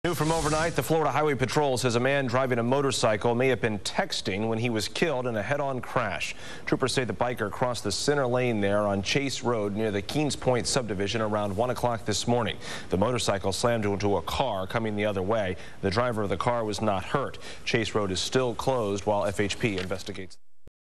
New from overnight, the Florida Highway Patrol says a man driving a motorcycle may have been texting when he was killed in a head-on crash. Troopers say the biker crossed the center lane there on Chase Road near the Keens Point subdivision around 1 o'clock this morning. The motorcycle slammed into a car coming the other way. The driver of the car was not hurt. Chase Road is still closed while FHP investigates.